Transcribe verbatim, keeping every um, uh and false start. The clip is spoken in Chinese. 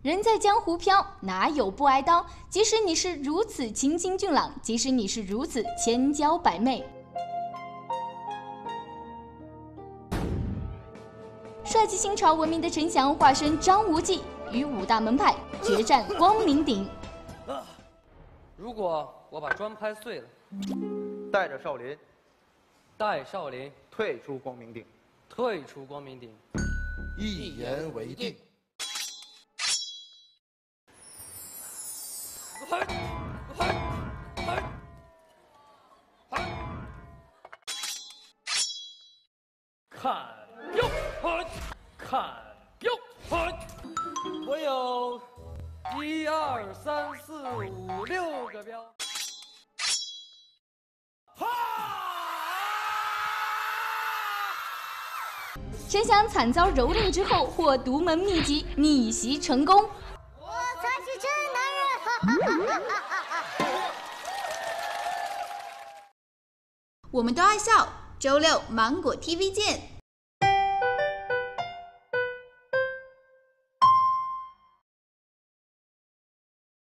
人在江湖飘，哪有不挨刀？即使你是如此清新俊朗，即使你是如此千娇百媚，帅气新潮闻名的陈翔化身张无忌，与五大门派决战光明顶。 啊！如果我把砖拍碎了， 带着少林， 带少林退出光明顶， 退出光明顶， 一言为定。 嗨，嗨，嗨，嗨！看哟，嗨，看哟，嗨！我有一二三四五六个标。哈！ 陈翔惨遭蹂躏之后，获独门秘籍逆袭成功。 我们都爱笑，周六芒果 T V 见。